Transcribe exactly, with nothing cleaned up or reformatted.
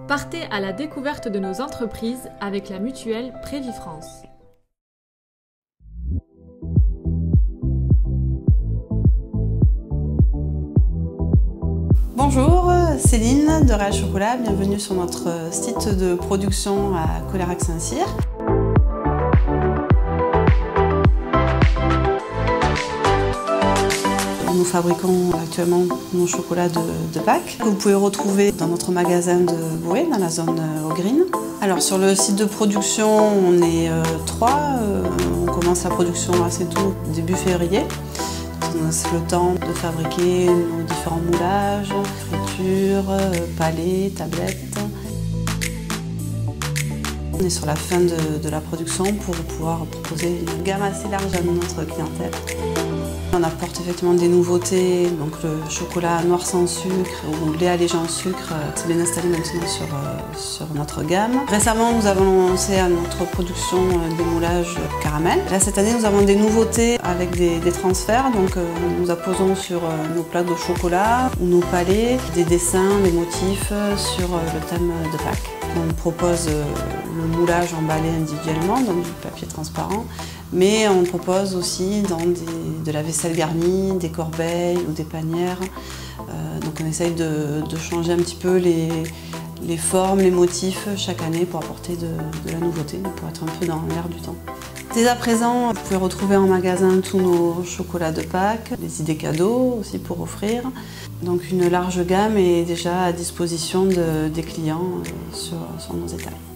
Partez à la découverte de nos entreprises avec la mutuelle Prévifrance. Bonjour, Céline de Réal Chocolat, bienvenue sur notre site de production à Collairac-Saint-Cyr. Nous fabriquons actuellement nos chocolats de, de Pâques que vous pouvez retrouver dans notre magasin de Boué, dans la zone au Green. Alors sur le site de production, on est euh, trois. Euh, on commence la production assez tôt, début février. C'est le temps de fabriquer nos différents moulages, fritures, euh, palets, tablettes. On est sur la fin de, de la production pour pouvoir proposer une gamme assez large à notre clientèle. On apporte effectivement des nouveautés, donc le chocolat noir sans sucre ou le lait allégé en sucre, c'est bien installé maintenant sur, sur notre gamme. Récemment, nous avons lancé à notre production des moulages caramel. Là, cette année, nous avons des nouveautés avec des, des transferts, donc nous apposons sur nos plaques de chocolat ou nos palets des dessins, des motifs sur le thème de Pâques. On propose le moulage emballé individuellement dans du papier transparent, mais on propose aussi dans des, de la vaisselle garnie, des corbeilles ou des panières. Euh, donc on essaye de, de changer un petit peu les, les formes, les motifs chaque année pour apporter de, de la nouveauté, pour être un peu dans l'air du temps. Dès à présent, vous pouvez retrouver en magasin tous nos chocolats de Pâques, des idées cadeaux aussi pour offrir. Donc une large gamme est déjà à disposition de, des clients sur, sur nos étals.